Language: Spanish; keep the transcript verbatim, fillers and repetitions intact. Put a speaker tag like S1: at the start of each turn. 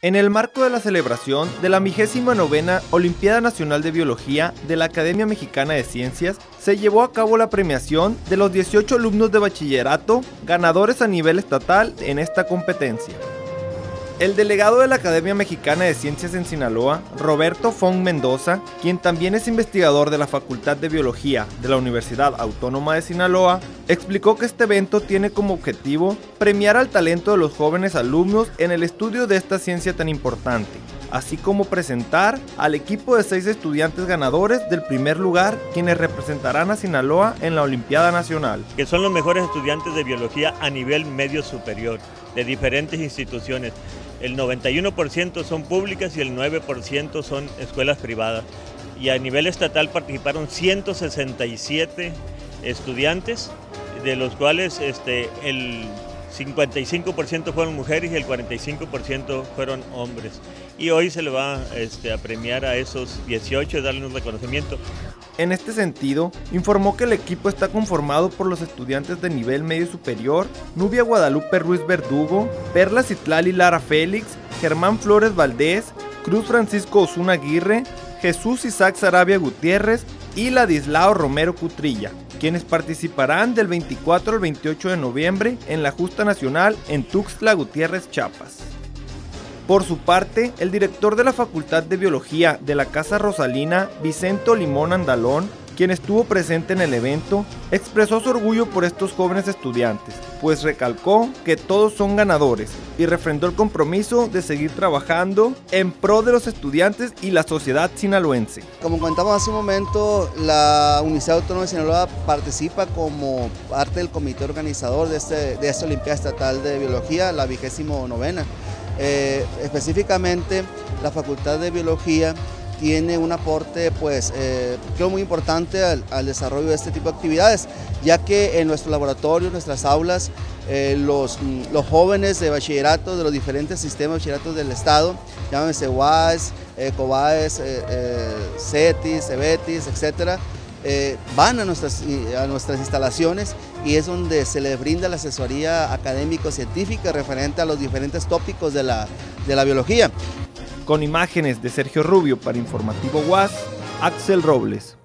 S1: En el marco de la celebración de la vigésima novena Olimpiada Nacional de Biología de la Academia Mexicana de Ciencias, se llevó a cabo la premiación de los dieciocho alumnos de bachillerato ganadores a nivel estatal en esta competencia. El delegado de la Academia Mexicana de Ciencias en Sinaloa, Roberto Fong Mendoza, quien también es investigador de la Facultad de Biología de la Universidad Autónoma de Sinaloa, explicó que este evento tiene como objetivo premiar al talento de los jóvenes alumnos en el estudio de esta ciencia tan importante, así como presentar al equipo de seis estudiantes ganadores del primer lugar, quienes representarán a Sinaloa en la Olimpiada Nacional.
S2: Que son los mejores estudiantes de biología a nivel medio superior, de diferentes instituciones. El noventa y uno por ciento son públicas y el nueve por ciento son escuelas privadas. Y a nivel estatal participaron ciento sesenta y siete estudiantes, de los cuales este, el cincuenta y cinco por ciento fueron mujeres y el cuarenta y cinco por ciento fueron hombres. Y hoy se le va este, a premiar a esos dieciocho y darle un reconocimiento.
S1: En este sentido, informó que el equipo está conformado por los estudiantes de nivel medio superior, Nubia Guadalupe Ruiz Verdugo, Perla Citlali Lara Félix, Germán Flores Valdés, Cruz Francisco Osuna Aguirre, Jesús Isaac Sarabia Gutiérrez y Ladislao Romero Cutrilla, quienes participarán del veinticuatro al veintiocho de noviembre en la Justa Nacional en Tuxtla Gutiérrez, Chiapas. Por su parte, el director de la Facultad de Biología de la Casa Rosalina, Vicente Limón Andalón, quien estuvo presente en el evento, expresó su orgullo por estos jóvenes estudiantes, pues recalcó que todos son ganadores y refrendó el compromiso de seguir trabajando en pro de los estudiantes y la sociedad sinaloense.
S3: Como comentamos hace un momento, la Universidad Autónoma de Sinaloa participa como parte del comité organizador de, este, de esta Olimpiada Estatal de Biología, la vigésima novena. Eh, específicamente la Facultad de Biología tiene un aporte pues eh, creo muy importante al, al desarrollo de este tipo de actividades, ya que en nuestros laboratorios, nuestras aulas, eh, los, los jóvenes de bachillerato de los diferentes sistemas de bachilleratos del estado, llámense U A S, eh, COBAES, eh, eh, CETIS, CEBETIS, etcétera, Eh, van a nuestras, a nuestras instalaciones y es donde se les brinda la asesoría académico-científica referente a los diferentes tópicos de la, de la biología.
S1: Con imágenes de Sergio Rubio para Informativo U A S, Axel Robles.